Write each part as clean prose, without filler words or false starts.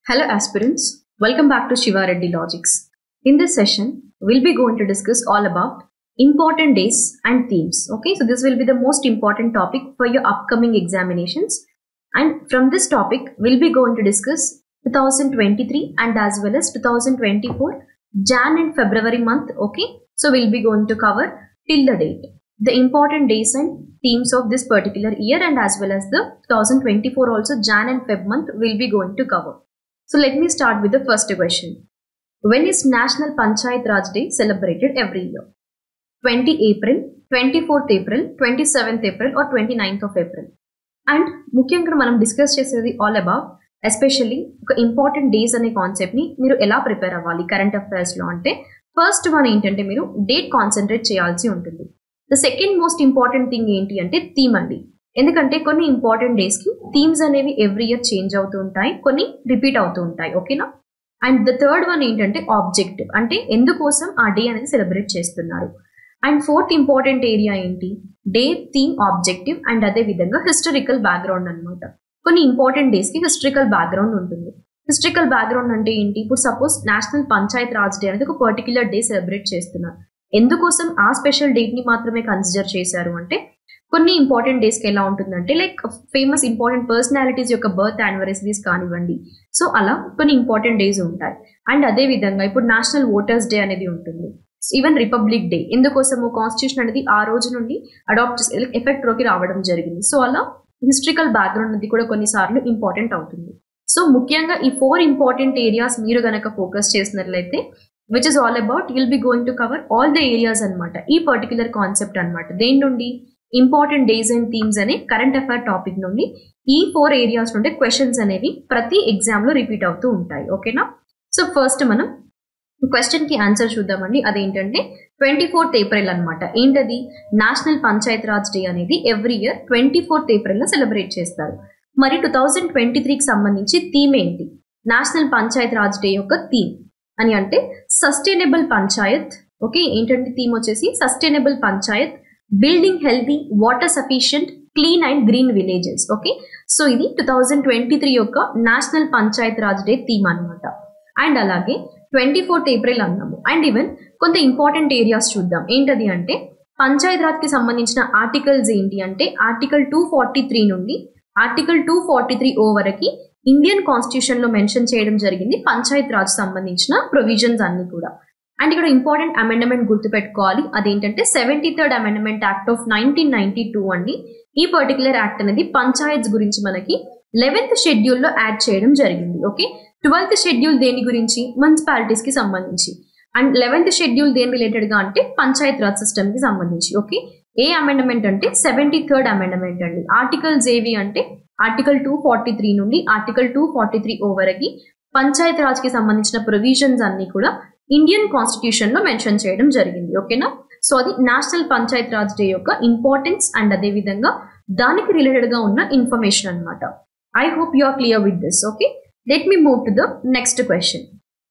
Hello aspirants, welcome back to Shiva Reddy Logics. In this session, we'll be going to discuss all about important days and themes. Okay, so this will be the most important topic for your upcoming examinations. And from this topic, we'll be going to discuss 2023 and as well as 2024 Jan and February month. Okay, so we'll be going to cover till the date the important days and themes of this particular year, and as well as the 2024 also Jan and Feb month we'll be going to cover. So let me start with the first question. When is National Panchayat Raj Day celebrated every year? 20 April, 24th April, 27th April or 29th of April? And ముఖ్యంగా మనం discuss చేసేది all about especially ఒక important days అనే కాన్సెప్ట్ని మీరు ఎలా prepare అవ్వాలి current అఫైర్స్లో అంటే ఫస్ట్ వన్ ఏంటంటే మీరు డేట్ కాన్సన్ట్రేట్ చేయాల్సి ఉంటుంది. The second most important thing ఏంటి అంటే థీమ్ అండి. ఎందుకంటే కొన్ని ఇంపార్టెంట్ డేస్కి థీమ్స్ అనేవి ఎవ్రీ ఇయర్ చేంజ్ అవుతూ ఉంటాయి, కొన్ని రిపీట్ అవుతూ ఉంటాయి. ఓకేనా? అండ్ ద థర్డ్ వన్ ఏంటంటే ఆబ్జెక్టివ్, అంటే ఎందుకోసం ఆ డే అనేది సెలబ్రేట్ చేస్తున్నారు. అండ్ ఫోర్త్ ఇంపార్టెంట్ ఏరియా ఏంటి, డే, థీమ్, ఆబ్జెక్టివ్ అండ్ అదే విధంగా హిస్టరికల్ బ్యాక్గ్రౌండ్ అనమాట. కొన్ని ఇంపార్టెంట్ డేస్కి హిస్టరికల్ బ్యాక్గ్రౌండ్ ఉంటుంది. హిస్టరికల్ బ్యాక్గ్రౌండ్ అంటే ఏంటి, ఇప్పుడు suppose national Panchayat Raj day అనేది ఒక పర్టిక్యులర్ డే సెలబ్రేట్ చేస్తున్నారు. ఎందుకోసం ఆ స్పెషల్ డేట్ని మాత్రమే కన్సిడర్ చేశారు అంటే కొన్ని ఇంపార్టెంట్ డేస్కి ఎలా ఉంటుందంటే లైక్ ఫేమస్ ఇంపార్టెంట్ పర్సనాలిటీస్ యొక్క బర్త్ యానివర్సరీస్ కానివ్వండి, సో అలా కొన్ని ఇంపార్టెంట్ డేస్ ఉంటాయి. అండ్ అదే విధంగా ఇప్పుడు నేషనల్ ఓటర్స్ డే అనేది ఉంటుంది, ఈవెన్ రిపబ్లిక్ డే, ఎందుకోసము కాన్స్టిట్యూషన్ అనేది ఆ రోజు నుండి అడాప్ట్ ఎఫెక్ట్లోకి రావడం జరిగింది. సో అలా హిస్టరికల్ బ్యాక్గ్రౌండ్ అనేది కూడా కొన్నిసార్లు ఇంపార్టెంట్ అవుతుంది. సో ముఖ్యంగా ఈ 4 ఇంపార్టెంట్ ఏరియాస్ మీరు గనక ఫోకస్ చేసినట్లయితే which is all about will be going to cover all the areas అనమాట. ఈ పర్టికులర్ కాన్సెప్ట్ అనమాట. దేని నుండి, ఇంపార్టెంట్ డేస్ అండ్ థీమ్స్ అనే కరెంట్ అఫైర్ టాపిక్ నుండి ఈ 4 ఏరియాస్ నుండి క్వశ్చన్స్ అనేవి ప్రతి ఎగ్జామ్ లో రిపీట్ అవుతూ ఉంటాయి. ఓకేనా? సో ఫస్ట్ మనం క్వశ్చన్ కి ఆన్సర్ చూద్దామండి. అదేంటంటే 24th ఏప్రిల్ అనమాట. ఏంటది, నేషనల్ పంచాయత్ రాజ్ డే అనేది ఎవ్రీ ఇయర్ 24th ఏప్రిల్ లో సెలబ్రేట్ చేస్తారు. మరి 2023కి సంబంధించి థీమ్ ఏంటి, నేషనల్ పంచాయత్ రాజ్ డే యొక్క థీమ్ అని అంటే సస్టైనబుల్ పంచాయత్. ఓకే, ఏంటంటే థీమ్ వచ్చేసి sustainable panchayat, building healthy, water sufficient, clean and green villages. Okay, so ఇది 2023 యొక్క national Panchayat Raj day theme అనమాట. అండ్ అలాగే 24th ఏప్రిల్ అన్నాము. అండ్ ఈవెన్ కొంత ఇంపార్టెంట్ ఏరియాస్ చూద్దాం. ఏంటది అంటే పంచాయత్ రాజ్ కి సంబంధించిన ఆర్టికల్స్ ఏంటి అంటే ఆర్టికల్ 243 నుండి ఆర్టికల్ 243 వరకు ఇండియన్ కాన్స్టిట్యూషన్ లో మెన్షన్ చేయడం జరిగింది పంచాయత్ రాజ్ సంబంధించిన ప్రొవిజన్స్ అన్ని కూడా. అండ్ ఇక్కడ ఇంపార్టెంట్ అమెండ్మెంట్ గుర్తుపెట్టుకోవాలి, అదేంటంటే 73rd అమెండ్మెంట్ యాక్ట్ ఆఫ్ 1992 అండి. ఈ పర్టికులర్ యాక్ట్ అనేది పంచాయత్స్ గురించి మనకి 11th షెడ్యూల్లో యాడ్ చేయడం జరిగింది. ఓకే, 12th షెడ్యూల్ దేని గురించి, మున్సిపాలిటీస్ కి సంబంధించి. అండ్ 11th షెడ్యూల్ దేని రిలేటెడ్ గా అంటే పంచాయత్ రాజ్ సిస్టమ్ కి సంబంధించి. ఓకే, ఏ అమెండ్మెంట్ అంటే 73rd అమెండ్మెంట్ అండి. ఆర్టికల్స్ ఏవి అంటే ఆర్టికల్ 243 నుండి ఆర్టికల్ 243 వరకు పంచాయత్ రాజ్ కి సంబంధించిన ప్రొవిజన్స్ అన్ని కూడా ఇండియన్ కాన్స్టిట్యూషన్ లో మెన్షన్ చేయడం జరిగింది. ఓకేనా? సో అది నేషనల్ పంచాయత్ రాజ్ డే యొక్క ఇంపార్టెన్స్ అండ్ అదే విధంగా దానికి రిలేటెడ్ గా ఉన్న ఇన్ఫర్మేషన్ అనమాట. I hope you are clear with this. Okay, let me move to the next question.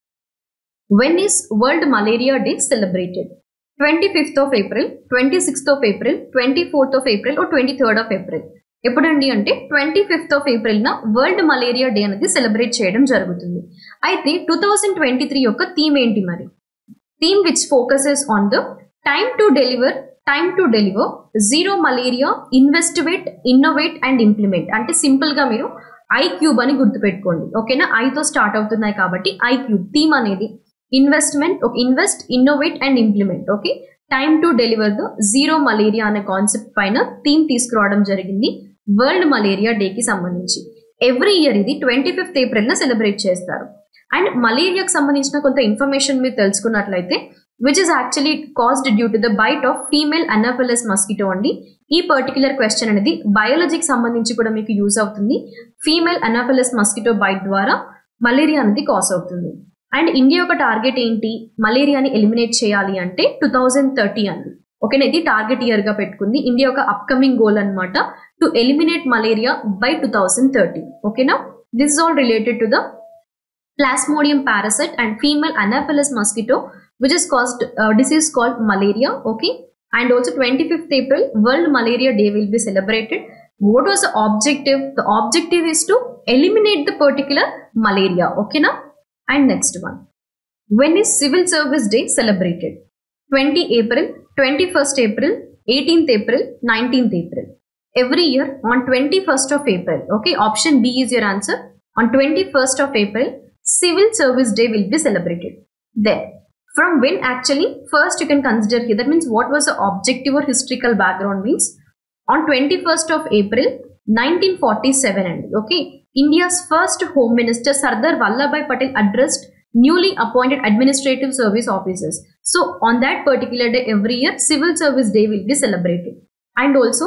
When is world malaria day celebrated? 25th of April, 26th of April, 24th of April or 23rd of April? ఎప్పుడండి అంటే 25th of April న world malaria day అనేది celebrate చేయడం జరుగుతుంది. అయితే 2023 యొక్క theme ఏంటి మరి? Theme which focuses on the time to deliver zero malaria, investigate, innovate and implement. అంటే సింపుల్ గా మీరు ఐక్యూబ్ అని గుర్తుపెట్టుకోండి. ఓకేనా? ఐతో స్టార్ట్ అవుతున్నాయి కాబట్టి ఐక్యూబ్ థీమ్ అనేది invest, innovate and implement. Okay, time to deliver the zero malaria అనే కాన్సెప్ట్ పైన థీమ్ తీసుకురావడం జరిగింది వరల్డ్ మలేరియా డే కి సంబంధించి. ఎవ్రీ ఇయర్ ఇది 25th ఏప్రిల్ న సెలబ్రేట్ చేస్తారు. అండ్ మలేరియాకి సంబంధించిన కొంత ఇన్ఫర్మేషన్ మీరు తెలుసుకున్నట్లయితే which is actually caused due to the bite of female anopheles mosquito అండి. ఈ పర్టికులర్ క్వశ్చన్ అనేది బయాలజీకి సంబంధించి కూడా మీకు యూజ్ అవుతుంది. ఫీమేల్ అనాఫిలస్ మస్కిటో బైట్ ద్వారా మలేరియా అనేది కాజ్ అవుతుంది. అండ్ ఇండియా యొక్క టార్గెట్ ఏంటి, మలేరియాని ఎలిమినేట్ చేయాలి అంటే 2030 అండి. ఓకేనా, ఇది టార్గెట్ ఇయర్ గా పెట్టుకుంది ఇండియా యొక్క అప్కమింగ్ గోల్ అనమాట, టు ఎలిమినేట్ మలేరియా బై 2030. ఓకేనా, this is all related to the plasmodium parasite and female anopheles mosquito which is caused disease called malaria. Okay, and also 25th April World Malaria Day will be celebrated. What was the objective? The objective is to eliminate the particular malaria. Okay na? And next one. When is Civil Service Day celebrated? 20 April, 21st April, 18th April, 19th April. Every year on 21st of April. Okay, option B is your answer. On 21st of April, Civil Service Day will be celebrated. There. From when actually? First you can consider here. That means what was the objective or historical background means. On 21st of April, 1947. Okay, India's first Home Minister Sardar Vallabhbhai Patel addressed newly appointed administrative service officers. So on that particular day every year Civil Service Day will be celebrated. And also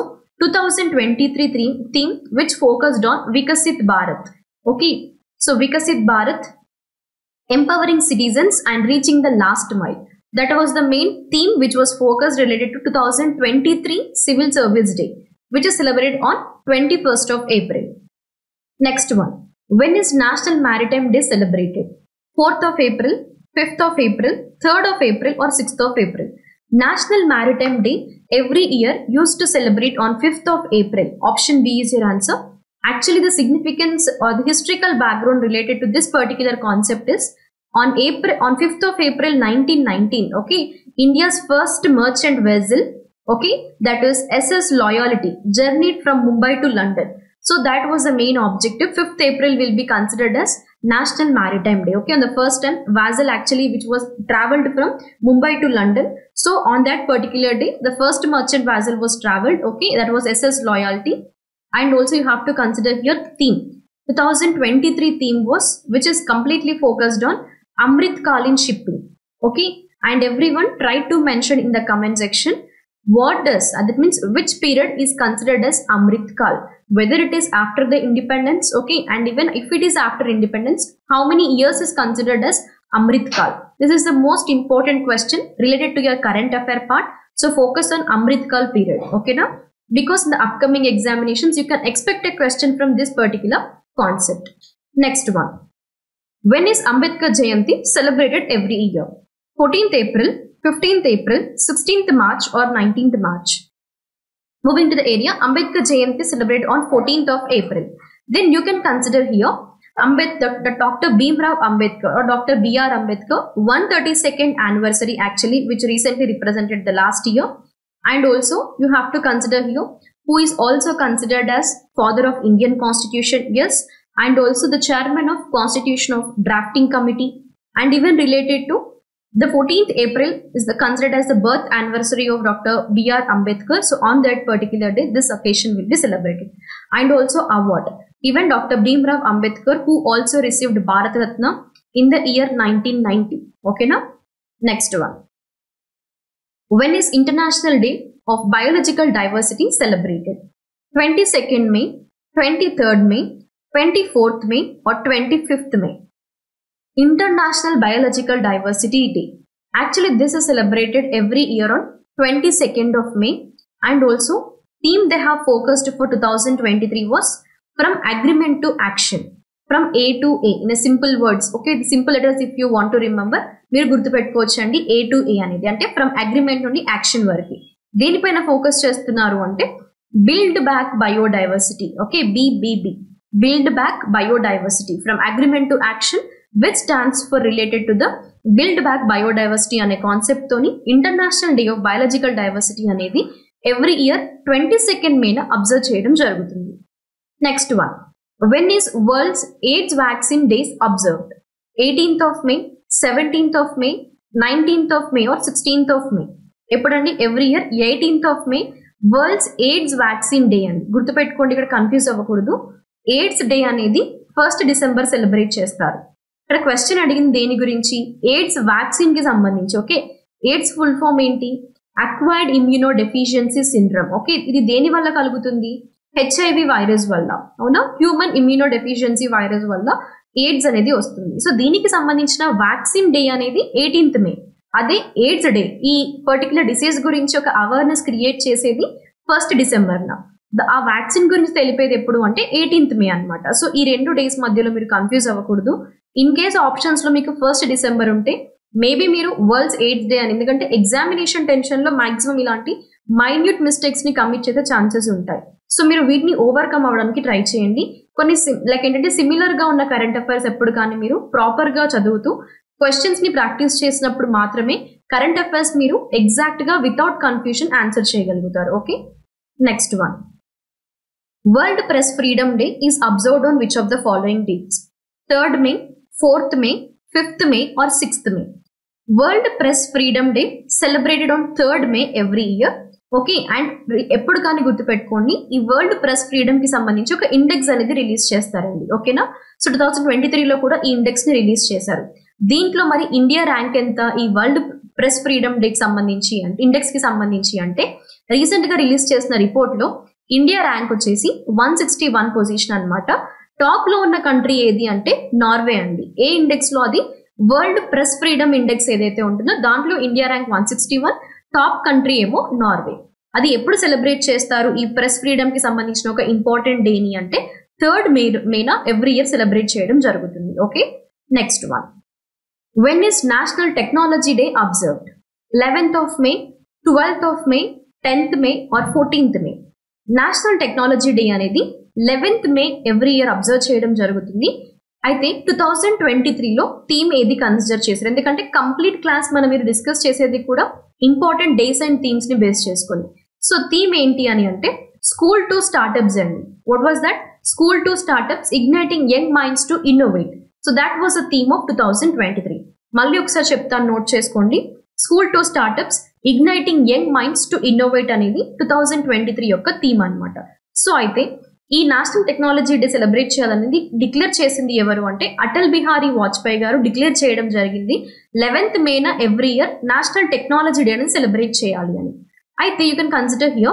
2023 theme which focused on Vikasit Bharat. Okay, so Vikasit Bharat, empowering citizens and reaching the last mile. That was the main theme which was focused related to 2023 Civil Service Day, which is celebrated on 21st of April. Next one. When is National Maritime Day celebrated? 4th of April, 5th of April, 3rd of April or 6th of April. National Maritime Day every year used to celebrate on 5th of April. Option B is your answer. Actually the significance or the historical background related to this particular concept is on 5th of April 1919, okay, India's first merchant vessel, okay, that is SS Loyalty, journeyed from Mumbai to London. So that was the main objective. 5th April will be considered as National Maritime Day. Okay, on the first time vessel actually which was travelled from Mumbai to London. So on that particular day the first merchant vessel was travelled. Okay, that was SS Loyalty. And also you have to consider here theme. 2023 theme was, which is completely focused on Amrit Kalin shipping. Okay, and everyone try to mention in the comment section what does, that means which period is considered as Amrit Kal, whether it is after the independence, okay, and even if it is after independence, how many years is considered as Amrit Kal. This is the most important question related to your current affair part. So focus on Amrit Kal period, okay now, because in the upcoming examinations you can expect a question from this particular concept. Next one. When is Ambedkar Jayanti celebrated every year? 14th April, 15th April, 16th March or 19th March? Moving to the area, Ambedkar Jayanti celebrated on 14th of April. Then you can consider here the Dr. Bhimrao Ambedkar or Dr. B.R. Ambedkar 132nd anniversary actually, which recently represented the last year. And also you have to consider here who is also considered as father of Indian Constitution. Yes. And also the chairman of Constitution of Drafting Committee, and even related to the 14th April is considered as the birth anniversary of Dr. B.R. Ambedkar. So on that particular day, this occasion will be celebrated. And also award. Even Dr. Bhimrao Ambedkar, who also received Bharat Ratna in the year 1990. Okay now? Next one. When is International Day of Biological Diversity celebrated? 22nd May, 23rd May, 24th May or 25th May. International Biological Diversity Day. Actually this is celebrated every year on 22nd of May, and also theme they have focused for 2023 was from agreement to action, from A to A in a simple words. Okay, the simple letters if you want to remember మీరు గుర్తుపెట్టుకోవచ్చండి. A to A అనేది అంటే from agreement నుండి action వరకు దేనిపైన focus చేస్తున్నారు అంటే build back biodiversity. Okay, BBB, Build Back Biodiversity, from agreement to action, which stands for related to the Build Back Biodiversity అనే concept తోని international day of biological diversity అనేది every year 22nd May observe చేయడం జరుగుతుంది. Next one. When is World's AIDS Vaccine Days observed? 18th of May, 17th of May, 19th of May or 16th of May? ఎప్పుడండి? Every year 18th of May world's AIDS vaccine day అండి. గుర్తుపెట్టుకోండి, ఇక్కడ confuse అవ్వకూడదు. AIDS day అనేది 1st December celebrate చేస్తారు. ఇక్కడ question అడిగింది దేని గురించి? ఎయిడ్స్ వ్యాక్సిన్ కి సంబంధించి. ఓకే, ఎయిడ్స్ ఫుల్ ఫామ్ ఏంటి? Acquired immuno deficiency syndrome. Okay, ఇది దేని వల్ల కలుగుతుంది? HIV వైరస్ వల్ల. అవునా, హ్యూమన్ ఇమ్యూనో డెఫిషియన్సీ వైరస్ వల్ల ఎయిడ్స్ అనేది వస్తుంది. సో దీనికి సంబంధించిన వ్యాక్సిన్ డే అనేది 18th May. అదే ఎయిడ్స్ డే, ఈ పర్టికులర్ డిసీజ్ గురించి ఒక అవేర్నెస్ క్రియేట్ చేసేది 1st December. ఆ వ్యాక్సిన్ గురించి తెలిపేది ఎప్పుడు అంటే 18th May అనమాట. సో ఈ 2 డేస్ మధ్యలో మీరు కన్ఫ్యూజ్ అవ్వకూడదు. ఇన్ కేస్ ఆప్షన్స్ లో మీకు 1st December ఉంటే మేబీ మీరు వరల్డ్స్ ఎయిడ్స్ డే అని, ఎందుకంటే ఎగ్జామినేషన్ టెన్షన్ లో మాక్సిమం ఇలాంటి మైన్యూట్ మిస్టేక్స్ ని కమిట్ చేసే ఛాన్సెస్ ఉంటాయి. సో మీరు వీటిని ఓవర్కమ్ అవ్వడానికి ట్రై చేయండి. కొన్ని లైక్ ఏంటంటే సిమిలర్ గా ఉన్న కరెంట్ అఫైర్స్ ఎప్పుడు కానీ మీరు ప్రాపర్ గా చదువుతూ క్వశ్చన్స్ ని ప్రాక్టీస్ చేసినప్పుడు మాత్రమే కరెంట్ అఫైర్స్ మీరు ఎగ్జాక్ట్ గా వితౌట్ కన్ఫ్యూజన్ ఆన్సర్ చేయగలుగుతారు. Okay, next one. World press freedom day is observed on which of the following dates? 3rd May, 4th May, 5th May or 6th May? World Press Freedom Day celebrated on 3rd May every year. Okay, and ఎప్పుడు కానీ గుర్తుపెట్టుకోండి, ఈ world press freedom కి సంబంధించి ఒక index అనేది release చేస్తారండి. ఓకేనా, సో 2023లో కూడా ఈ ఇండెక్స్ ని రిలీజ్ చేశారు. దీంట్లో మరి ఇండియా ర్యాంక్ ఎంత ఈ వరల్డ్ ప్రెస్ ఫ్రీడమ్ డే కి సంబంధించి అంటే ఇండెక్స్ కి సంబంధించి అంటే రీసెంట్ గా రిలీజ్ చేసిన రిపోర్ట్ లో ఇండియా ర్యాంక్ వచ్చేసి 161 పొజిషన్ అనమాట. టాప్ లో ఉన్న కంట్రీ ఏది అంటే నార్వే అండి. ఏ ఇండెక్స్ లో? అది వరల్డ్ ప్రెస్ ఫ్రీడమ్ ఇండెక్స్ ఏదైతే ఉంటుందో దాంట్లో ఇండియా ర్యాంక్ 161, టాప్ కంట్రీ ఏమో నార్వే. అది ఎప్పుడు సెలబ్రేట్ చేస్తారు ఈ ప్రెస్ ఫ్రీడమ్ కి సంబంధించిన ఒక ఇంపార్టెంట్ డేని అంటే 3rd May every year celebrate చేయడం జరుగుతుంది. Okay, next one. When is national technology day observed? 11th of May, 12th of May, 10th May or 14th May? National technology day అనేది 11th May every year observe చేయడం జరుగుతుంది. అయితే 2023లో theme ఏది consider చేశారు? ఎందుకంటే complete class మనం మీరు discuss చేసేది కూడా ఇంపార్టెంట్ డేస్ అండ్ థీమ్స్ ని బేస్ చేసుకొని. సో థీమ్ ఏంటి అని అంటే స్కూల్ టు స్టార్ట్అప్స్ అండి. What was that? School to startups igniting young minds to innovate. So that was a theme of 2023. మళ్ళీ ఒకసారి చెప్తాను, నోట్ చేసుకోండి. School to startups igniting young minds to innovate అనేది 2023 యొక్క థీమ్ అనమాట. సో అయితే ఈ నేషనల్ టెక్నాలజీ డే సెలబ్రేట్ చేయాలనేది డిక్లేర్ చేసింది ఎవరు అంటే అటల్ బిహారీ వాజ్పేయి గారు డిక్లేర్ చేయడం జరిగింది. 11th May every year national technology day అనేది సెలబ్రేట్ చేయాలి అని. అయితే యూ కెన్ కన్సిడర్ హియర్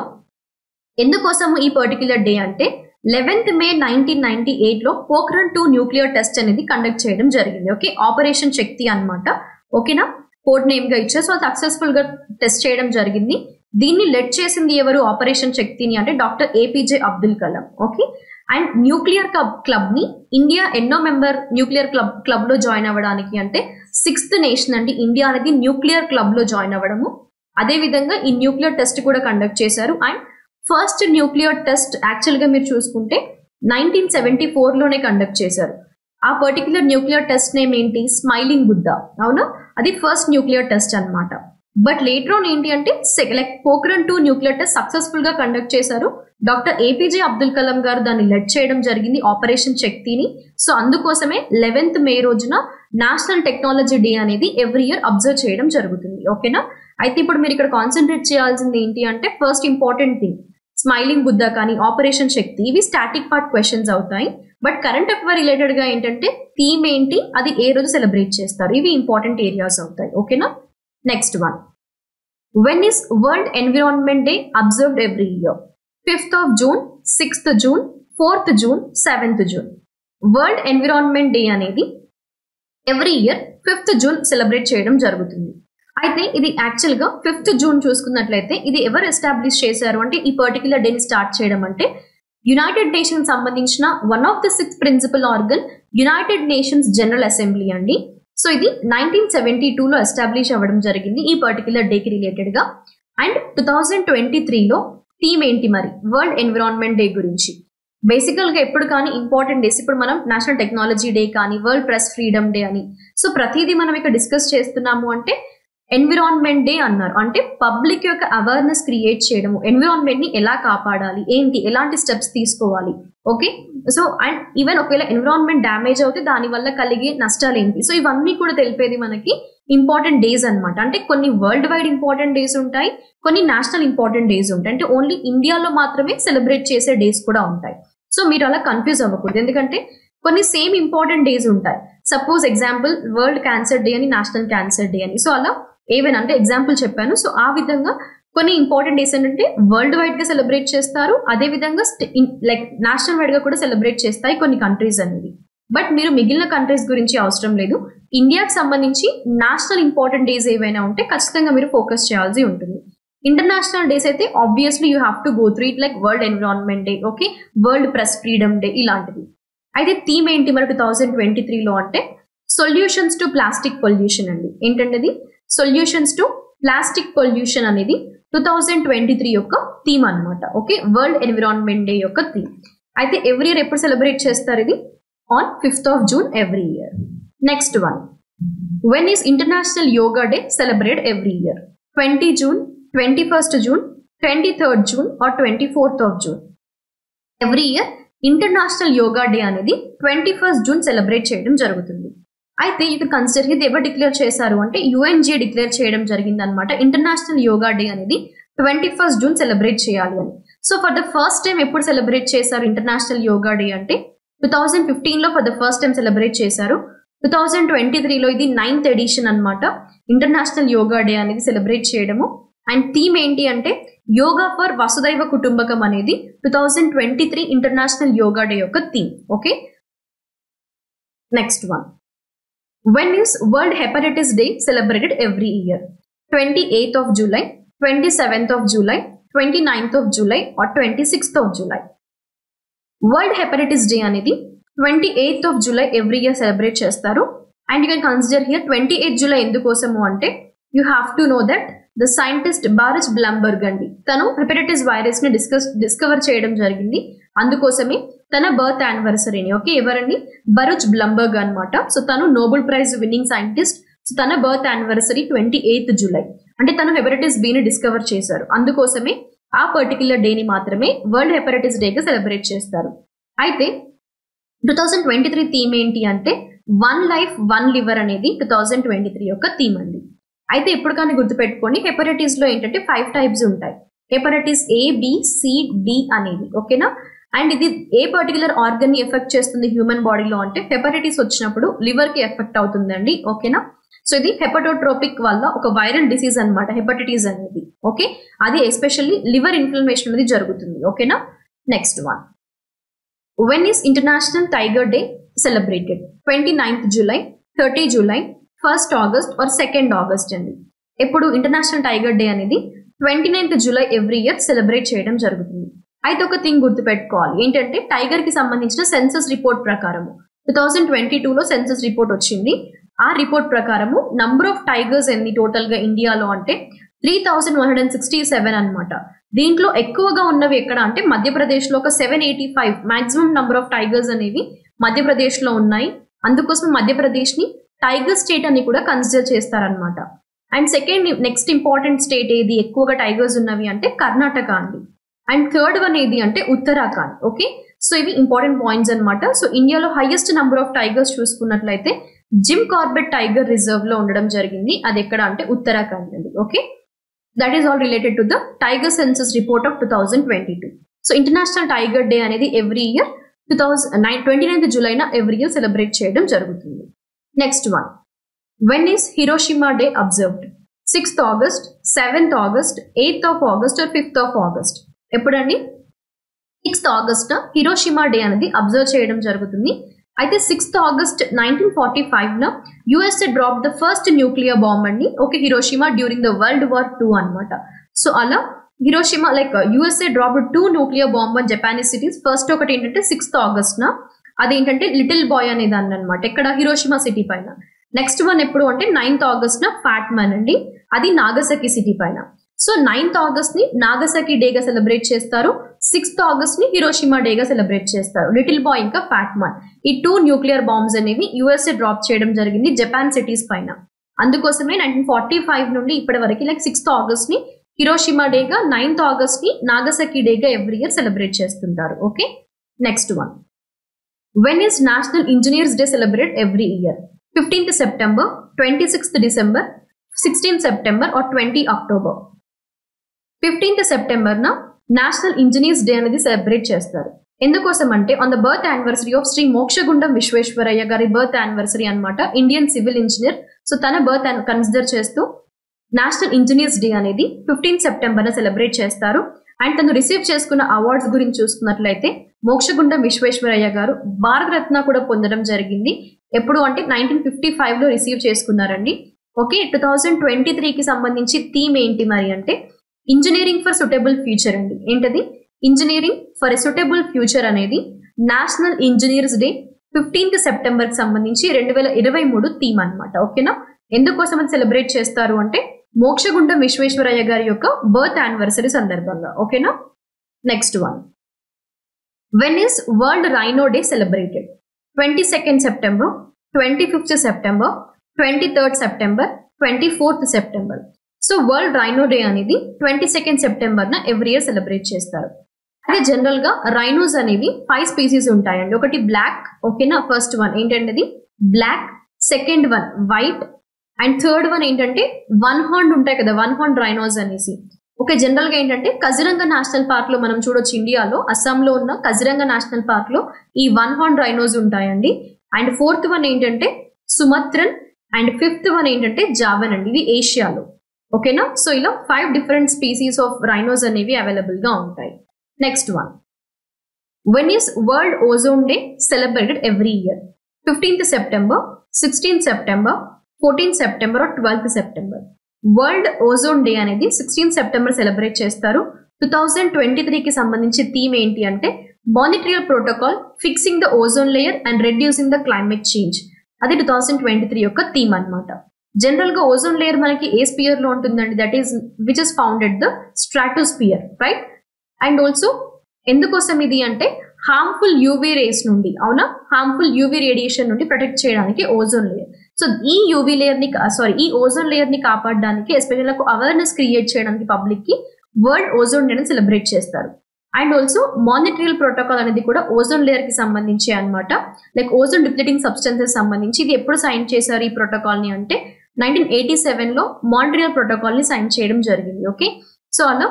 ఎందుకోసం ఈ పర్టిక్యులర్ డే అంటే 11th May 1998లో పోఖ్రాన్ 2 న్యూక్లియర్ టెస్ట్ అనేది కండక్ట్ చేయడం జరిగింది. ఓకే, ఆపరేషన్ శక్తి అనమాట. ఓకేనా, కోడ్ నేమ్ గా ఇచ్చారు. సో సక్సెస్ఫుల్ గా టెస్ట్ చేయడం జరిగింది. దీన్ని లెడ్ చేసింది ఎవరు ఆపరేషన్ శక్తిని అంటే doctor APJ Abdul Kalam. Okay, and nuclear club ని ఇండియా ఎన్నో మెంబర్ న్యూక్లియర్ క్లబ్ లో జాయిన్ అవ్వడానికి అంటే 6th నేషన్ అండి ఇండియా అనేది న్యూక్లియర్ క్లబ్ లో జాయిన్ అవ్వడము. అదే విధంగా ఈ న్యూక్లియర్ టెస్ట్ కూడా కండక్ట్ చేశారు. And first nuclear test actual గా మీరు చూసుకుంటే 1974లోనే కండక్ట్ చేశారు. ఆ పర్టికులర్ న్యూక్లియర్ టెస్ట్ నేమ్ ఏంటి? స్మైలింగ్ బుద్ధ. అవునా, అది ఫస్ట్ న్యూక్లియర్ టెస్ట్ అనమాట. బట్ లేటర్ ఆన్ ఏంటి అంటే like Pokhran 2 nuclear test successful గా కండక్ట్ చేశారు. డాక్టర్ ఏపీజే అబ్దుల్ కలాం గారు దాన్ని లెడ్ చేయడం జరిగింది ఆపరేషన్ శక్తిని. సో అందుకోసమే 11th May రోజున నేషనల్ టెక్నాలజీ డే అనేది ఎవ్రీ ఇయర్ అబ్జర్వ్ చేయడం జరుగుతుంది. ఓకేనా, అయితే ఇప్పుడు మీరు ఇక్కడ కాన్సన్ట్రేట్ చేయాల్సింది ఏంటి అంటే first important thing smiling Buddha కానీ ఆపరేషన్ శక్తి ఇవి స్టాటిక్ పార్ట్ క్వశ్చన్స్ అవుతాయి. బట్ కరెంట్ అఫైర్ రిలేటెడ్ గా ఏంటంటే థీమ్ ఏంటి, అది ఏ రోజు సెలబ్రేట్ చేస్తారు, ఇవి ఇంపార్టెంట్ ఏరియాస్ అవుతాయి. ఓకేనా, next one. When is world environment day observed every year? 5th of June, 6th June, 4th June, 7th June. World environment day అనేది every year 5th June celebrate చేయడం జరుగుతుంది. అయితే ఇది యాక్చువల్ గా 5th June చూసుకున్నట్లయితే ఇది ఎవరు ఎస్టాబ్లిష్ చేశారు అంటే ఈ పర్టికులర్ డేని స్టార్ట్ చేయడం అంటే యునైటెడ్ నేషన్స్ సంబంధించిన one of the 6th principal organ United Nations General Assembly అండి. సో ఇది 1972లో ఎస్టాబ్లిష్ అవ్వడం జరిగింది ఈ పర్టికులర్ డేకి రిలేటెడ్ గా. అండ్ 2023లో థీమ్ ఏంటి మరి వరల్డ్ ఎన్విరాన్మెంట్ డే గురించి. బేసికల్ గా ఎప్పుడు కానీ ఇంపార్టెంట్ డేస్ ఇప్పుడు మనం నేషనల్ టెక్నాలజీ డే కానీ వరల్డ్ ప్రెస్ ఫ్రీడమ్ డే అని సో ప్రతిదీ మనం ఇక్కడ డిస్కస్ చేస్తున్నాము అంటే ఎన్విరాన్మెంట్ డే అన్నారు అంటే పబ్లిక్ యొక్క అవేర్నెస్ క్రియేట్ చేయడము, ఎన్విరాన్మెంట్ ని ఎలా కాపాడాలి, ఏంటి ఎలాంటి స్టెప్స్ తీసుకోవాలి. ఓకే, సో అండ్ ఈవెన్ ఒకవేళ ఎన్విరాన్మెంట్ డ్యామేజ్ అవుతే దాని వల్ల కలిగే నష్టాలు ఏంటి, సో ఇవన్నీ కూడా తెలిపేది మనకి ఇంపార్టెంట్ డేస్ అనమాట. అంటే కొన్ని వరల్డ్ వైడ్ ఇంపార్టెంట్ డేస్ ఉంటాయి, కొన్ని నేషనల్ ఇంపార్టెంట్ డేస్ ఉంటాయి. అంటే ఓన్లీ ఇండియాలో మాత్రమే సెలబ్రేట్ చేసే డేస్ కూడా ఉంటాయి. సో మీరు అలా కన్ఫ్యూజ్ అవ్వకూడదు, ఎందుకంటే కొన్ని సేమ్ ఇంపార్టెంట్ డేస్ ఉంటాయి. Suppose example world cancer day అని, నేషనల్ క్యాన్సర్ డే అని, సో అలా ఏవైనా అంటే ఎగ్జాంపుల్ చెప్పాను. సో ఆ విధంగా కొన్ని ఇంపార్టెంట్ డేస్ ఏంటంటే వరల్డ్ వైడ్ గా సెలబ్రేట్ చేస్తారు, అదే విధంగా లైక్ నేషనల్ వైడ్ గా కూడా సెలబ్రేట్ చేస్తాయి కొన్ని కంట్రీస్ అనేది. బట్ మీరు మిగిలిన కంట్రీస్ గురించి అవసరం లేదు, ఇండియాకి సంబంధించి నేషనల్ ఇంపార్టెంట్ డేస్ ఏవైనా ఉంటే ఖచ్చితంగా మీరు ఫోకస్ చేయాల్సి ఉంటుంది. ఇంటర్నేషనల్ డేస్ అయితే obviously you have to go through it, like world environment day, okay, world press freedom day, ఇలాంటివి. అయితే థీమ్ ఏంటి మరి 2023లో అంటే సొల్యూషన్స్ టు ప్లాస్టిక్ పొల్యూషన్ అండి. ఏంటంటే అది సొల్యూషన్స్ టు ప్లాస్టిక్ పొల్యూషన్ అనేది 2023 యొక్క థీమ్ అన్నమాట. ఓకే, వరల్డ్ ఎన్విరాన్మెంట్ డే యొక్క థీమ్. అయితే ఎవ్రీ ఇయర్ ఎప్పుడు సెలబ్రేట్ చేస్తారు ఇది? On 5th of June every year. Next one, when is international yoga day celebrate every year? 20 June, 21st June, 23rd June or 24th of June? Every year international yoga day అనేది 21st June celebrate చేయడం జరుగుతుంది. అయితే ఇది consider ఇది ఎవరు declare చేశారు అంటే UNGA declare చేయడం జరిగింది అనమాట. ఇంటర్నేషనల్ యోగా డే అనేది 21st June సెలబ్రేట్ చేయాలి అని. So for the first time ఎప్పుడు సెలబ్రేట్ చేశారు ఇంటర్నేషనల్ యోగా డే అంటే 2015లో for the first time celebrate చేశారు. 2023లో ఇది 9th ఎడిషన్ అనమాట. ఇంటర్నేషనల్ యోగా డే అనేది సెలబ్రేట్ చేయడము. అండ్ థీమ్ ఏంటి అంటే యోగా ఫర్ వసుదైవ కుటుంబకం అనేది 2023 ఇంటర్నేషనల్ యోగా డే యొక్క theme. Okay, next one, when is World Hepatitis Day celebrated every year? 28th of July, 27th of July, 29th of July or 26th of July? World Hepatitis Day అనేది 28th of July every year celebrate చేస్తారు. And you can consider here 28th July ఎందుకోసము అంటే you have to know that the scientist Baruch Blumberg అండి, తను hepatitis virus ని discover చేయడం జరిగింది. అందుకోసమే తన బర్త్ యానివర్సరీని, ఓకే, ఎవరండి? బరుచ్ బ్లంబర్గ్ అనమాట. సో తను Nobel prize winning scientist. So తన బర్త్ యానివర్సరీ 28th July. అంటే తను హెపటైటిస్ బి ని డిస్కవర్ చేశారు. అందుకోసమే ఆ పర్టిక్యులర్ డేని మాత్రమే వరల్డ్ హెపటైటిస్ డేగా సెలబ్రేట్ చేస్తారు. అయితే 2023 థీమ్ ఏంటి అంటే వన్ లైఫ్ వన్ లివర్ అనేది 2023 యొక్క థీమ్ అండి. అయితే ఇప్పుడు కానీ గుర్తుపెట్టుకోండి, హెపటైటిస్ లో ఏంటంటే 5 టైప్స్ ఉంటాయి. Hepatitis A, B, C, D అనేవి, ఓకేనా? అండ్ ఇది ఏ పర్టికులర్ ఆర్గన్ ని ఎఫెక్ట్ చేస్తుంది హ్యూమన్ బాడీలో అంటే హెపటైటిస్ వచ్చినప్పుడు లివర్ కి ఎఫెక్ట్ అవుతుందండి, ఓకేనా? సో ఇది హెపటోట్రోపిక్ వల్ల ఒక వైరల్ డిసీజ్ అనమాట హెపటైటిస్ అనేది. ఓకే, అది ఎస్పెషల్లీ లివర్ ఇన్ఫ్లమేషన్ అనేది జరుగుతుంది, ఓకేనా? Next one, when is International Tiger Day celebrated? 29th July, 30 July, 1st August or 2nd August అండి. ఎప్పుడు ఇంటర్నేషనల్ టైగర్ డే అనేది 29th July every year celebrate చేయడం జరుగుతుంది. అయితే ఒక థింగ్ గుర్తుపెట్టుకోవాలి ఏంటంటే టైగర్ కి సంబంధించిన సెన్సస్ రిపోర్ట్ ప్రకారము 2022లో సెన్సస్ రిపోర్ట్ వచ్చింది. ఆ రిపోర్ట్ ప్రకారము నంబర్ ఆఫ్ టైగర్స్ ఎన్ని టోటల్ గా ఇండియాలో అంటే 3167 అనమాట. దీంట్లో ఎక్కువగా ఉన్నవి ఎక్కడ అంటే మధ్యప్రదేశ్ లో ఒక 785 మాక్సిమం నంబర్ ఆఫ్ టైగర్స్ అనేవి మధ్యప్రదేశ్ లో ఉన్నాయి. అందుకోసం మధ్యప్రదేశ్ ని టైగర్ స్టేట్ అని కూడా కన్సిడర్ చేస్తారనమాట. And second next important state ఏది ఎక్కువగా టైగర్స్ ఉన్నవి అంటే కర్ణాటక అండి. అండ్ థర్డ్ వన్ ఏది అంటే ఉత్తరాఖండ్. ఓకే, సో ఇవి ఇంపార్టెంట్ పాయింట్స్ అనమాట. సో ఇండియాలో హైయెస్ట్ నంబర్ ఆఫ్ టైగర్స్ చూసుకున్నట్లయితే జిమ్ కార్బెట్ టైగర్ రిజర్వ్ లో ఉండడం జరిగింది. అది ఎక్కడ అంటే ఉత్తరాఖండ్ అండి. Okay, that is all related to the tiger census report of 2022. So international tiger day అనేది every year 29th July every year celebrate చేయడం జరుగుతుంది. Next one, when is Hiroshima day observed? 6th August, 7th August, 8th of August or 5th of August? ఎప్పుడండి? 6th August Hiroshima day అనేది observe చేయడం జరుగుతుంది. అయితే 6th August 1945 USA drop the first nuclear bomb అండి. Okay, Hiroshima during the world war 2 అనమాట. So అలా Hiroshima like USA drop 2 nuclear bomb on Japanese cities. First ఒకటి ఏంటంటే 6th August అదేంటంటే లిటిల్ బాయ్ అనే దాన్ని అనమాట, ఇక్కడ హిరోషిమా సిటీ పైన. నెక్స్ట్ వన్ ఎప్పుడు అంటే 9th August ఫ్యాట్ మ్యాన్ అండి, అది నాగసాకి సిటీ పైన. సో 9th August ని నాగసాకి డేగా సెలబ్రేట్ చేస్తారు. 6th August ని హిరోషిమా డేగా సెలబ్రేట్ చేస్తారు. లిటిల్ బాయ్ ఇంకా ఫ్యాట్ మ్యాన్, ఈ 2 న్యూక్లియర్ బాంబ్స్ అనేవి USA డ్రాప్ చేయడం జరిగింది జపాన్ సిటీస్ పైన. అందుకోసమే 1945 నుండి ఇప్పటి వరకు లైక్ 6th August ని హిరోషిమా డేగా, 9th August ని నాగసాకి డేగా ఎవ్రీ ఇయర్ సెలబ్రేట్ చేస్తుంటారు. Okay, next one, when is national engineers day celebrate every year? 15th September, 26th December, 16th September or 20 October? 15th September national engineers day అనేది celebrate చేస్తారు. ఎందుకోసం అంటే on the birth anniversary of Shri Mokshagundam Visvesvaraya గారి birth anniversary అనమాట, Indian civil engineer. So తన birth consider చేస్తూ national engineers day అనేది 15th September celebrate చేస్తారు. అండ్ తను రిసీవ్ చేసుకున్న అవార్డ్స్ గురించి చూసుకున్నట్లయితే మోక్షగుండం విశ్వేశ్వరయ్య గారు భారతరత్న కూడా పొందడం జరిగింది. ఎప్పుడు అంటే 1955లో రిసీవ్ చేసుకున్నారండి. ఓకే, 2023కి సంబంధించి థీమ్ ఏంటి మరి అంటే ఇంజనీరింగ్ ఫర్ సూటబుల్ ఫ్యూచర్ అండి. ఏంటది? Engineering for a suitable future అనేది national engineers day 15th September కి సంబంధించి 2023 థీమ్ అనమాట. ఓకేనా, ఎందుకోసం అని సెలబ్రేట్ చేస్తారు అంటే మోక్షగుండం విశ్వేశ్వరయ్య గారి యొక్క బర్త్ యానివర్సరీ సందర్భంగా. ఓకేనా. Next one, when is world rhino day celebrated? 22nd September, 25th September, 23rd September, 24th September. So world rhino day అనేది 22nd September every year celebrate చేస్తారు. అదే జనరల్ గా రైనోస్ అనేవి 5 స్పీసీస్ ఉంటాయండి. ఒకటి బ్లాక్, ఓకేనా. ఫస్ట్ వన్ ఏంటంటే black, second one white, and third one ఏంటంటే వన్ హార్న్ ఉంటాయి కదా, వన్ హార్న్ రైనోస్ అనేసి. ఓకే, జనరల్ గా ఏంటంటే కజిరంగా నేషనల్ పార్క్ లో మనం చూడొచ్చు, ఇండియాలో అస్సాంలో ఉన్న కజిరంగా నేషనల్ పార్క్ లో ఈ వన్ హార్న్ రైనోస్ ఉంటాయండి. అండ్ ఫోర్త్ వన్ ఏంటంటే సుమత్రన్, అండ్ ఫిఫ్త్ వన్ ఏంటంటే జావన్ అండి, ఇది ఏషియాలో. ఓకేనా. సో ఇలా 5 డిఫరెంట్ స్పీసీస్ ఆఫ్ రైనోస్ అనేవి అవైలబుల్ గా ఉంటాయి. Next one, when is world ozone day celebrated every year? 15th September, 16th September, 14th September, 12th September. World ozone day అనేది 16th September సెలబ్రేట్ చేస్తారు. 2023కి సంబంధించి థీమ్ ఏంటి అంటే monetary protocol fixing the ozone layer and reducing the climate change. అది 2023 యొక్క theme అనమాట. General గా ozone layer మనకి ఏ స్పియర్ లో ఉంటుందండి? That is which is found at the stratosphere, right. And also ఎందుకోసం ఇది అంటే హార్మ్ఫుల్ యూవీ రేస్ నుండి, అవునా, హార్మ్ఫుల్ యూవీ రేడియేషన్ నుండి ప్రొటెక్ట్ చేయడానికి ఓజోన్ లేయర్. సో ఈ యూవీ లేయర్ ని ఈ ఓజోన్ లేయర్ ని కాపాడడానికి, ఎస్పెషల్లీ అవేర్నెస్ క్రియేట్ చేయడానికి పబ్లిక్ కి వరల్డ్ ఓజోన్ డే ని సెలబ్రేట్ చేస్తారు. అండ్ ఆల్సో మానిటరీ ప్రోటోకాల్ అనేది కూడా ఓజోన్ లేయర్ కి సంబంధించి అనమాట. లైక్ ఓజోన్ డిప్లీటింగ్ సబ్స్టెన్సెస్ సంబంధించి ఇది ఎప్పుడు సైన్ చేశారు ఈ ప్రోటోకాల్ ని అంటే 1987 లో మాంట్రియల్ ప్రోటోకాల్ ని సైన్ చేయడం జరిగింది. ఓకే, సో అలా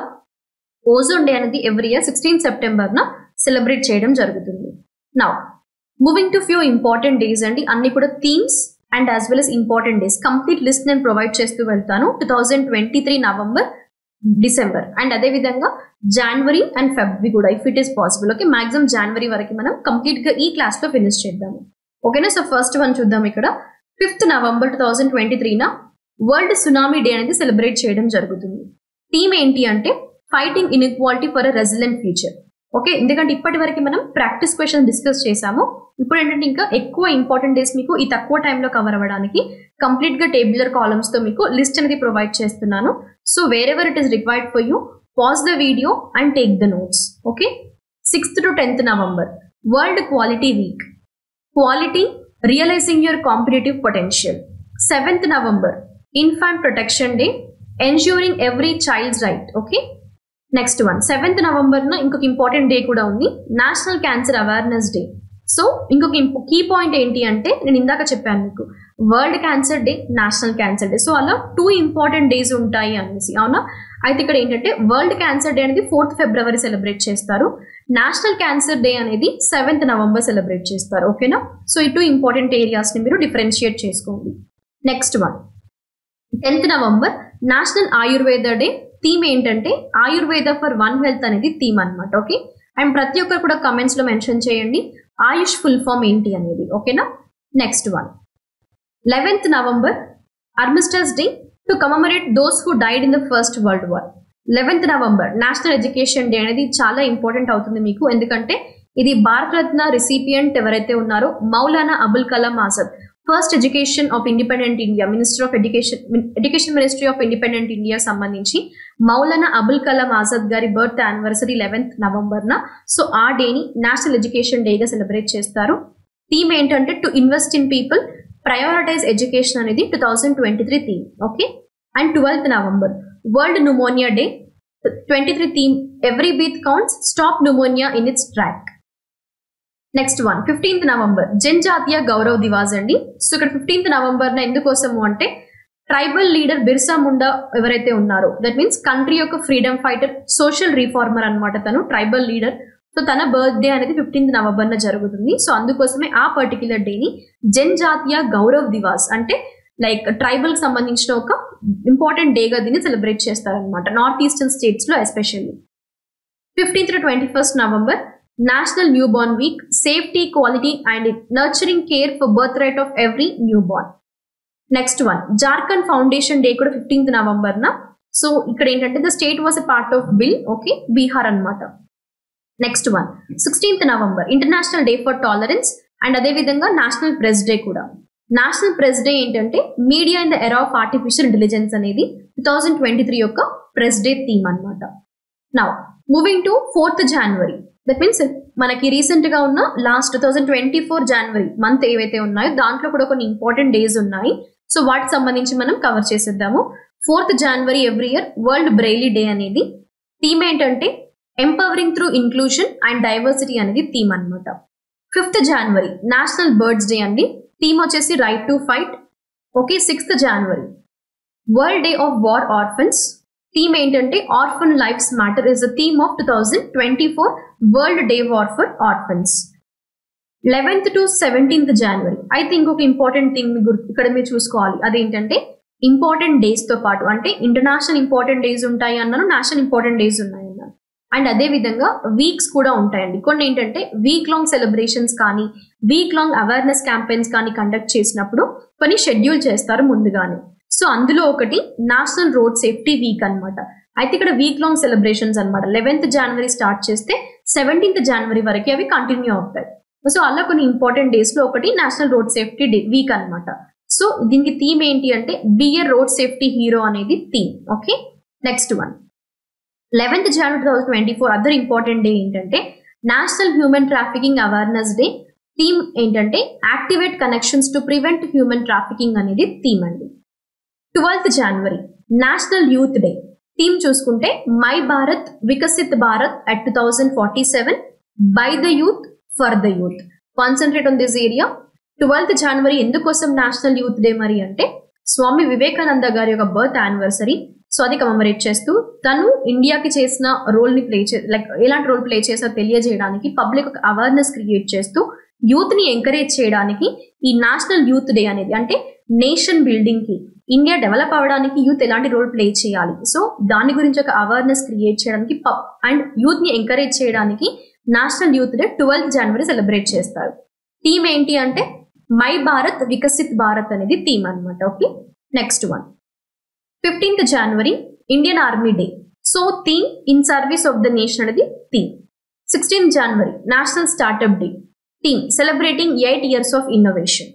ఓజోన్ డే అనేది every year 16th September celebrate చేయడం జరుగుతుంది. Now moving to few important days అండి, అన్ని కూడా themes and as well as important days. Complete list నేను ప్రొవైడ్ చేస్తూ వెళ్తాను. 2023 November, December అండ్ అదే విధంగా January అండ్ February కూడా if it is possible. Okay, maximum January వరకు మనం కంప్లీట్ గా ఈ క్లాస్ లో ఫినిష్ చేద్దాము. ఓకేనా. సో ఫస్ట్ వన్ చూద్దాం. ఇక్కడ 5th November 2023 world tsunami day అనేది సెలబ్రేట్ చేయడం జరుగుతుంది. థీమ్ ఏంటి అంటే fighting inequality for a resilient future. Okay, ఎందుకంటే ఇప్పటి వరకు మనం ప్రాక్టీస్ క్వశ్చన్ డిస్కస్ చేసాము. ఇప్పుడు ఏంటంటే ఇంకా ఎక్కువ ఇంపార్టెంట్ డేస్ మీకు ఈ తక్కువ టైంలో కవర్ అవ్వడానికి కంప్లీట్ గా టేబులర్ కాలమ్స్ తో మీకు లిస్ట్ అనేది ప్రొవైడ్ చేస్తున్నాను. So wherever it is required for you, pause the video and take the notes. Okay, 6th to 10th November world quality week. Quality realising your competitive potential. 7th November infant protection day, ensuring every child's right. Okay, next one 7th November ఇంకొక important day కూడా ఉంది, national cancer awareness day. So ఇంకొక key point ఏంటి అంటే నేను ఇందాక చెప్పాను మీకు world cancer day, national cancer day. So అలా 2 ఇంపార్టెంట్ డేస్ ఉంటాయి అనేసి, అవునా. అయితే ఇక్కడ ఏంటంటే వరల్డ్ క్యాన్సర్ డే అనేది 4th February సెలబ్రేట్ చేస్తారు. నేషనల్ క్యాన్సర్ డే అనేది 7th November సెలబ్రేట్ చేస్తారు. ఓకేనా. సో ఈ 2 ఇంపార్టెంట్ ఏరియాస్ ని మీరు డిఫరెన్షియేట్ చేసుకోండి. Next one 10th November national Ayurveda day. Theme ఏంటంటే ఆయుర్వేద ఫర్ వన్ హెల్త్ అనేది థీమ్ అనమాట. ఓకే, అండ్ ప్రతి ఒక్కరు కూడా కమెంట్స్ లో మెన్షన్ చేయండి ఆయుష్ ఫుల్ ఫామ్ ఏంటి అనేది. ఓకేనా. Next one 11th November armistice day to commemorate those who died in the first world war. 11th November national education day అనేది చాలా ఇంపార్టెంట్ అవుతుంది మీకు, ఎందుకంటే ఇది భారతరత్న రిసిపియంట్ ఎవరైతే ఉన్నారో Maulana Abul Kalam Azad, first education of independent India, minister of education ministry of independent India సంబంధించి మౌలానా అబుల్ కలాం ఆజాద్ గారి birth anniversary 11th November. So ఆ డేని నేషనల్ ఎడ్యుకేషన్ డేగా సెలబ్రేట్ చేస్తారు. థీమ్ ఏంటంటే to invest in people, prioritise education అనేది 2023 theme. Okay, and 12th November world pneumonia day. 23 theme every breath counts, stop pneumonia in its track. Next one 15th November Janjatiya Gaurav Divas అండి. So ఇక్కడ 15th November ఎందుకోసము అంటే tribal leader Birsa Munda ఎవరైతే ఉన్నారో, that means country యొక్క freedom fighter, social reformer అనమాట, తను tribal leader. So తన birthday అనేది 15th November జరుగుతుంది. సో అందుకోసమే ఆ పర్టిక్యులర్ డేని జనజాతీయ గౌరవ్ దివాస్ అంటే లైక్ ట్రైబల్ కి సంబంధించిన ఒక ఇంపార్టెంట్ డేగా దీన్ని సెలబ్రేట్ చేస్తారనమాట, నార్త్ ఈస్టర్న్ స్టేట్స్ లో especially. 15th to 21st November national newborn week, safety, quality and nurturing care for birth right of every newborn. Next one Jharkhand foundation day కూడా 15th November. So ఇక్కడ ఏంటంటే the state was a part of bill. Okay, Bihar అనమాట. Next one 16th November international day for tolerance and అదే విధంగా national press day కూడా. National press day ఏంటంటే media in the era of artificial intelligence అనేది 2023 యొక్క press day theme అనమాట. Now moving to 4th January, that means మనకి recent గా ఉన్న లాస్ట్ 2024 జనవరి మంత్ ఏవైతే ఉన్నాయో దాంట్లో కూడా కొన్ని ఇంపార్టెంట్ డేస్ ఉన్నాయి. సో వాటికి సంబంధించి మనం కవర్ చేసేద్దాము. 4th January every year world Braille day అనేది. థీమ్ ఏంటంటే empowering through inclusion and diversity అనేది థీమ్ అనమాట. 5th January national birds day అండి. థీమ్ వచ్చేసి right to fight. Okay. 6th January world day of war orphans. Theme ఏంటంటే orphan lives matter is the theme of 2024 world day war for orphans. 11th to 17th January అయితే ఇంకొక important thing ఇక్కడ మీరు చూసుకోవాలి. అదేంటంటే important days తో పాటు అంటే ఇంటర్నేషనల్ ఇంపార్టెంట్ డేస్ ఉంటాయి అన్నాను, నేషనల్ ఇంపార్టెంట్ డేస్ ఉన్నాయి అన్నాను. అండ్ అదే విధంగా వీక్స్ కూడా ఉంటాయండి. కొన్ని ఏంటంటే వీక్ లాంగ్ సెలబ్రేషన్స్ కానీ వీక్ లాంగ్ అవేర్నెస్ క్యాంపెయిన్స్ కానీ కండక్ట్ చేసినప్పుడు కొన్ని షెడ్యూల్ చేస్తారు ముందుగానే. సో అందులో ఒకటి నేషనల్ రోడ్ సేఫ్టీ వీక్ అనమాట. అయితే ఇక్కడ వీక్ లాంగ్ సెలబ్రేషన్స్ అనమాట. 11th January స్టార్ట్ చేస్తే 17th January వరకు అవి కంటిన్యూ అవుతాయి. సో అలా కొన్ని ఇంపార్టెంట్ డేస్ లో ఒకటి national road safety day week అనమాట. సో దీనికి థీమ్ ఏంటి అంటే be a road safety hero అనేది theme. Okay. Next one 11th January 2024 other important day ఏంటంటే national human trafficking awareness day. Theme ఏంటంటే activate connections to prevent human trafficking అనేది theme అండి. 12th January national youth day. Theme చూసుకుంటే my Bharat Viksit Bharat at 2047 by the youth for the youth. Concentrate on this area. 12th January ఎందుకోసం national youth day మరి అంటే స్వామి వివేకానంద గారి యొక్క birth anniversary. So అది commemorate చేస్తూ తను ఇండియాకి చేసిన రోల్ ని ఎలాంటి రోల్ ప్లే చేసో తెలియజేయడానికి పబ్లిక్ ఒక అవేర్నెస్ క్రియేట్ చేస్తూ యూత్ ని ఎంకరేజ్ చేయడానికి ఈ నేషనల్ యూత్ డే అనేది అంటే నేషన్ బిల్డింగ్ కి ఇండియా డెవలప్ అవ్వడానికి యూత్ ఎలాంటి రోల్ ప్లే చేయాలి, సో దాని గురించి ఒక అవేర్నెస్ క్రియేట్ చేయడానికి అండ్ యూత్ ని ఎంకరేజ్ చేయడానికి national youth day 12th January celebrate చేస్తారు. థీమ్ ఏంటి అంటే మై భారత్ వికసిత్ భారత్ అనేది థీమ్ అనమాట. Okay. Next one 15th January Indian army day. So theme in service of the nation అనేది theme. 16th January national startup day. Theme celebrating 8 years of innovation.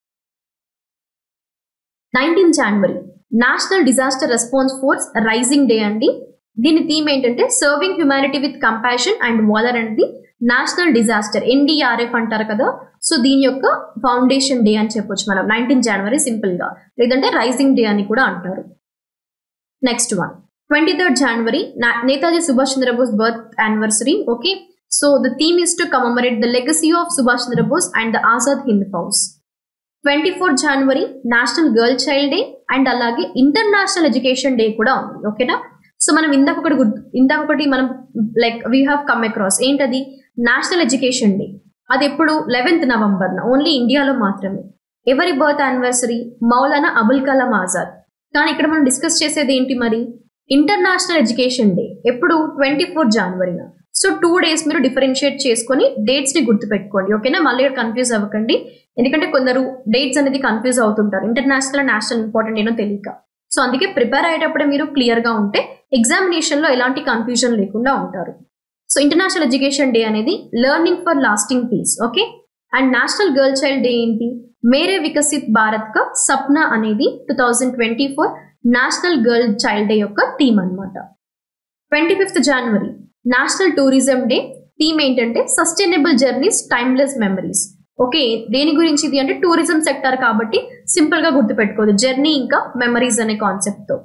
19th January national disaster response force raising day అండి. దీని theme ఏంటంటే serving humanity with compassion and valour అనేది national disaster NDRF అంటారు కదా. So దీని యొక్క foundation day అని చెప్పొచ్చు మనం 19th January సింపుల్ గా, లేదంటే రైజింగ్ డే అని కూడా అంటారు. Next one 23rd January Netaji Subhash Chandrabose birth anniversary. Okay. So the theme is to commemorate the legacy of Subhash Chandrabose and the Azad Hind Fauj. 24th January national girl child day and అలాగే international education day కూడా ఉంది. ఓకేనా. So మనం ఇందాకొకటి మనం వీ హ్యావ్ కమ్ అక్రాస్ ఏంటది national education day. అది ఎప్పుడు 11th November ఓన్లీ ఇండియాలో మాత్రమే. ఎవరి బర్త్ యానివర్సరీ? మౌలానా అబుల్ కలాం ఆజాద్. కానీ ఇక్కడ మనం డిస్కస్ చేసేది ఏంటి మరి ఇంటర్నేషనల్ ఎడ్యుకేషన్ డే ఎప్పుడు 24th January. సో 2 days మీరు డిఫరెన్షియేట్ చేసుకొని డేట్స్ ని గుర్తుపెట్టుకోండి. ఓకేనా. మళ్ళీ కన్ఫ్యూజ్ అవ్వకండి, ఎందుకంటే కొందరు డేట్స్ అనేది కన్ఫ్యూజ్ అవుతుంటారు ఇంటర్నేషనల్ నేషనల్ ఇంపార్టెంట్ ఏనో తెలియక. సో అందుకే ప్రిపేర్ అయ్యేటప్పుడే మీరు క్లియర్ గా ఉంటే ఎగ్జామినేషన్ లో ఎలాంటి కన్ఫ్యూజన్ లేకుండా ఉంటారు. సో ఇంటర్నేషనల్ ఎడ్యుకేషన్ డే అనేది learning for lasting peace. Okay. And national girl child day ఏంటి మేరే వికసిత్ భారత్ కా సప్నా అనేది 2024 నేషనల్ గర్ల్ చైల్డ్ డే యొక్క థీమ్ అనమాట. 25th January national tourism day. Theme ఏంటంటే sustainable journeys timeless memories. Okay. దేని గురించి ఇది అంటే టూరిజం సెక్టర్ కాబట్టి సింపుల్ గా గుర్తుపెట్టుకోదు జర్నీ ఇంకా మెమరీస్ అనే కాన్సెప్ట్ తో.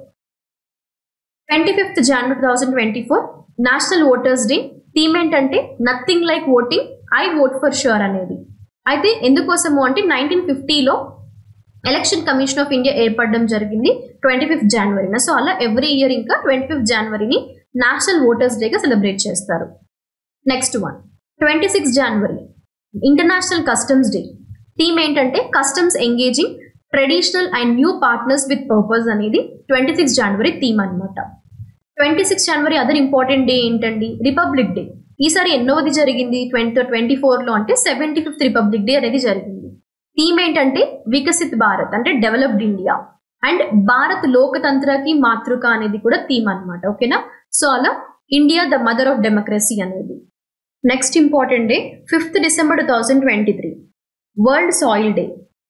25th January 2024 national voters day. Theme ఏంటంటే nothing like voting, I vote for sure అనేది. అయితే ఎందుకోసము అంటే 1950లో ఎలక్షన్ కమిషన్ ఆఫ్ ఇండియా ఏర్పడడం జరిగింది 25th January. సో అలా ఎవ్రీ ఇయర్ ఇంకా 25th January నేషనల్ ఓటర్స్ డేగా సెలబ్రేట్ చేస్తారు. Next one 26th January international customs day. Theme ఏంటంటే customs engaging traditional and new partners with purpose అనేది 26th January థీమ్ అనమాట. 26th January other important day ఏంటండి republic day. ఈసారి ఎన్నోది జరిగింది 2024లో అంటే 75th రిపబ్లిక్ డే అనేది జరిగింది. థీమ్ ఏంటంటే వికసిత్ భారత్ అంటే డెవలప్డ్ ఇండియా అండ్ భారత్ లోకతంత్రకి మాతృక అనేది కూడా థీమ్ అనమాట. ఓకేనా. సో అలా India the mother of democracy అనేది. Next important day 5th December 2023 world soil day.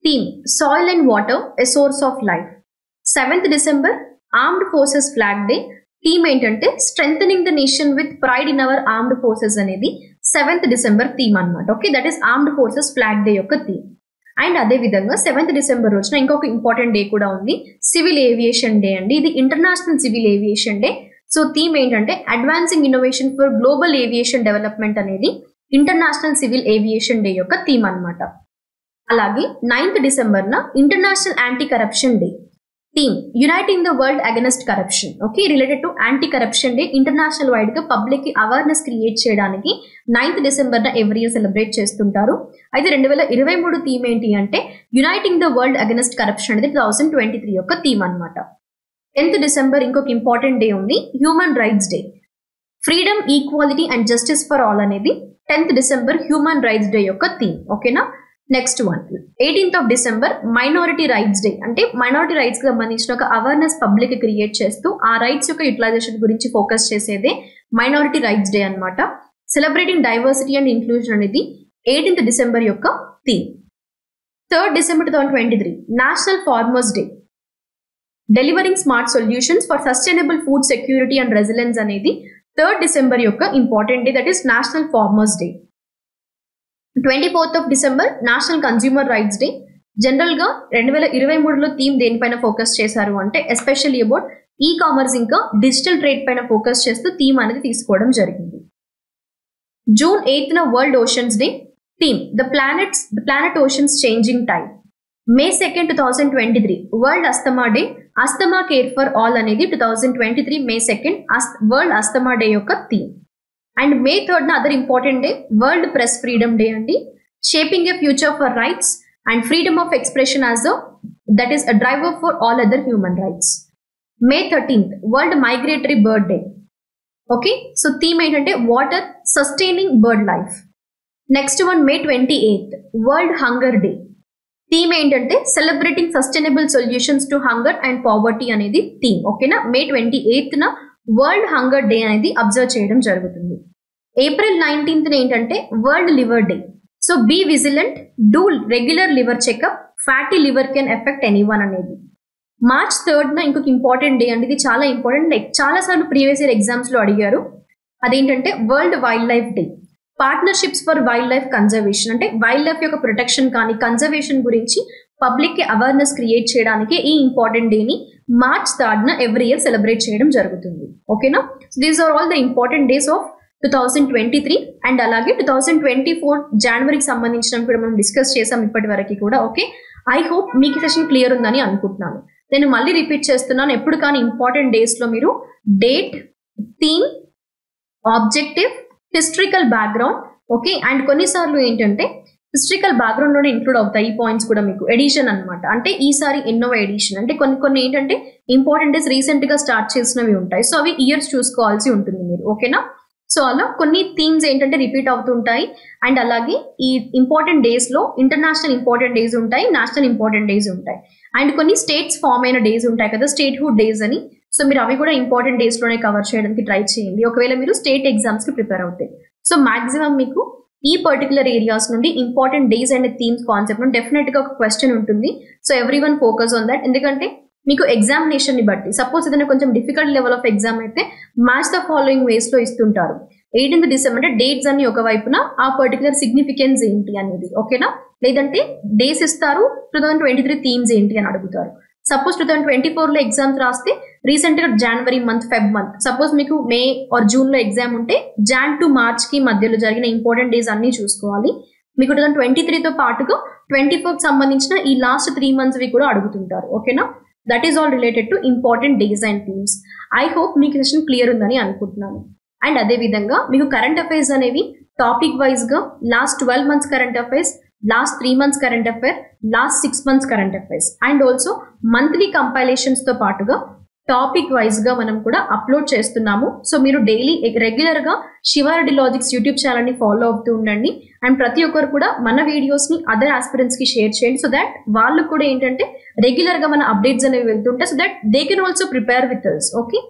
Theme: Soil and Water, a Source of Life. 7th December, Armed Forces Flag Day. Theme ఏంటంటే strengthening the nation with pride in our armed forces అనేది 7th December theme అనమాట. Okay, that is armed forces flag day యొక్క theme. And అదే విధంగా 7th December రోజున ఇంకొక important day కూడా ఉంది, సివిల్ ఏవియేషన్ డే అండి. ఇది international civil aviation day. So theme ఏంటంటే advancing innovation for global aviation development అనేది ఇంటర్నేషనల్ సివిల్ ఏవియేషన్ డే యొక్క థీమ్ అనమాట. అలాగే 9th December international anti corruption day. Theme: uniting the world against corruption. Okay, related to anti corruption day international wide గా public కి awareness create చేయడానికి 9th December every year celebrate చేస్తుంటారు. అయితే 2023 theme ఏంటి అంటే uniting the world against corruption అనేది 2023 యొక్క theme అనమాట. 10th December ఇంకొక ఇంపార్టెంట్ డే ఉంది, human rights day. Freedom, equality and justice for all అనేది 10th December human rights day యొక్క థీమ్. ఓకేనా. Next one 18th December minority rights day. అంటే minority rights కి సంబంధించిన ఒక అవేర్నెస్ పబ్లిక్ క్రియేట్ చేస్తూ ఆ రైట్స్ యొక్క యూటిలైజేషన్ గురించి ఫోకస్ చేసేదే మైనారిటీ రైట్స్ డే అనమాట. సెలబ్రేటింగ్ డైవర్సిటీ అండ్ ఇంక్లూజన్ అనేది 18th December యొక్క theme. 3rd December 2023 national farmers day. Delivering smart solutions for sustainable food security and resilience అనేది 3rd December యొక్క important day, that is national farmers day. 24th December national consumer rights day. General గా 2023లో theme దేనిపైన focus చేశారు అంటే especially about e commerce ఇంకా digital trade పైన focus చేస్తూ థీమ్ అనేది తీసుకోవడం జరిగింది. June 8th world oceans day. Theme: the planet oceans changing time. May 2nd 2023 world asthma day. Asthma care for all అనేది 2023 May 2nd world asthma day యొక్క theme. And May 3rd other important day, world press freedom day అండి. Shaping a future for rights and freedom of expression as that is a driver for all other human rights. May 13th world migratory bird day. Okay, so theme ఏంటంటే water, sustaining bird life. Next one May 28th world hunger day. Theme ఏంటంటే celebrating sustainable solutions to hunger and poverty అనేది theme. ఓకేనా. May 28th world hunger day అనేది observe చేయడం జరుగుతుంది. April 19th ఏంటంటే world liver day. So be vigilant, do regular liver checkup, fatty liver can affect anyone అనేది. March 3rd ఇంకొక important day అండి. ఇది చాలా ఇంపార్టెంట్, లైక్ చాలా సార్లు ప్రీవియస్ ఇయర్ ఎగ్జామ్స్ లో అడిగారు. అదేంటంటే world wildlife day. Partnerships for wildlife conservation, అంటే వైల్డ్ లైఫ్ యొక్క ప్రొటెక్షన్ కానీ కన్జర్వేషన్ గురించి పబ్లిక్ కి అవేర్నెస్ క్రియేట్ చేయడానికి ఈ ఇంపార్టెంట్ డేని March 3rd every year celebrate చేయడం జరుగుతుంది. ఓకేనా. So these are all the important days of 2023. అండ్ అలాగే 2024 జనవరికి సంబంధించిన కూడా మనం డిస్కస్ చేసాం ఇప్పటి వరకు కూడా. ఓకే, ఐ హోప్ మీకు సెషన్ క్లియర్ ఉందని అనుకుంటున్నాను. నేను మళ్ళీ రిపీట్ చేస్తున్నాను, ఎప్పుడు కానీ ఇంపార్టెంట్ డేస్ లో మీరు date, theme, objective, historical background, okay, and కొన్నిసార్లు ఏంటంటే హిస్టరికల్ బ్యాక్గ్రౌండ్ లోనే ఇంక్లూడ్ అవుతాయి ఈ పాయింట్స్ కూడా మీకు. ఎడిషన్ అనమాట, అంటే ఈసారి ఎన్నో ఎడిషన్, అంటే కొన్ని ఏంటంటే ఇంపార్టెంట్ డేస్ రీసెంట్ గా స్టార్ట్ చేసినవి ఉంటాయి. సో అవి ఇయర్స్ చూసుకోవాల్సి ఉంటుంది మీరు. ఓకేనా. సో అలా కొన్ని థీమ్స్ ఏంటంటే రిపీట్ అవుతుంటాయి. అండ్ అలాగే ఈ ఇంపార్టెంట్ డేస్ లో ఇంటర్నేషనల్ ఇంపార్టెంట్ డేస్ ఉంటాయి, నేషనల్ ఇంపార్టెంట్ డేస్ ఉంటాయి, అండ్ కొన్ని స్టేట్స్ ఫామ్ అయిన డేస్ ఉంటాయి కదా, స్టేట్ హుడ్ డేస్ అని. సో మీరు అవి కూడా ఇంపార్టెంట్ డేస్ లోనే కవర్ చేయడానికి ట్రై చేయండి ఒకవేళ మీరు స్టేట్ ఎగ్జామ్స్ కి ప్రిపేర్ అవుతాయి. సో మాక్సిమం మీకు ఈ పర్టికులర్ ఏరియాస్ నుండి important days and themes concept నుండి డెఫినెట్ గా ఒక క్వశ్చన్ ఉంటుంది. So every one focus on that. ఎందుకంటే మీకు ఎగ్జామినేషన్ ని బట్టి సపోజ్ ఏదైనా కొంచెం డిఫికల్ట్ లెవెల్ ఆఫ్ ఎగ్జామ్ అయితే మ్యాచ్ ద ఫాలోయింగ్ వేస్ లో ఇస్తుంటారు. 18th December అంటే డేట్స్ అన్ని ఒక వైపున ఆ పర్టికులర్ సిగ్నిఫికెన్స్ ఏంటి అనేది. ఓకేనా. లేదంటే డేస్ ఇస్తారు, 2023 థీమ్స్ ఏంటి అని అడుగుతారు. సపోజ్ 2024 లో ఎగ్జామ్స్ రాస్తే రీసెంట్ గా జనవరి మంత్, ఫెబ్ మంత్, సపోజ్ మీకు మే ఆర్ జూన్ లో ఎగ్జామ్ ఉంటే Jan to March కి మధ్యలో జరిగిన ఇంపార్టెంట్ డేస్ అన్ని చూసుకోవాలి. మీకు 2023తో పాటుగా 24 కి సంబంధించిన ఈ లాస్ట్ 3 months వి కూడా అడుగుతుంటారు. ఓకేనా. That is all related to important days and themes. I hope మీకు సెషన్ క్లియర్ ఉందని అనుకుంటున్నాను. అండ్ అదే విధంగా మీకు కరెంట్ అఫైర్స్ అనేవి టాపిక్ వైజ్ గా last 12 months current affairs, last 3 months current affair, last 6 months current affairs, and also monthly compilations తో పాటుగా టాపిక్ వైజ్ గా మనం కూడా అప్లోడ్ చేస్తున్నాము. సో మీరు డైలీ రెగ్యులర్ గా శివారెడ్డి లాజిక్స్ యూట్యూబ్ ఛానల్ ని ఫాలో అవుతూ ఉండండి. అండ్ ప్రతి ఒక్కరు కూడా మన వీడియోస్ ని అదర్ ఆస్పిరెంట్స్ కి షేర్ చేయండి. సో దట్ వాళ్ళు కూడా ఏంటంటే రెగ్యులర్ గా మన అప్డేట్స్ అనేవి వెళ్తుంటాయి. So that they can also prepare with us. Okay.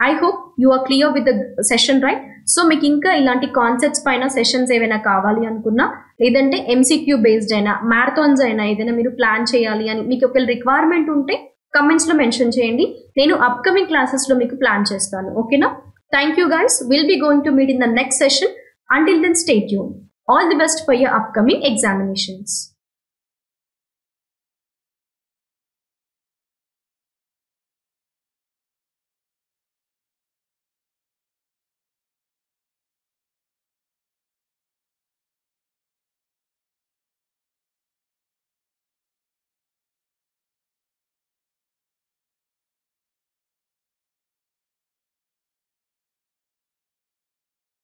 I hope you are clear with the session, right? So మీకు ఇంకా ఇలాంటి కాన్సెప్ట్స్ పైన సెషన్స్ ఏవైనా కావాలి అనుకున్నా, లేదంటే ఎంసీక్యూ బేస్డ్ అయినా, మ్యారథాన్స్ అయినా ఏదైనా మీరు ప్లాన్ చేయాలి అని మీకు ఒక రిక్వైర్మెంట్ ఉంటే కమెంట్స్లో మెన్షన్ చేయండి. నేను అప్కమింగ్ క్లాసెస్లో మీకు ప్లాన్ చేస్తాను. ఓకేనా? Thank you guys. Will be going to meet in the next session. Until then, stay tuned. All the best for your upcoming examinations.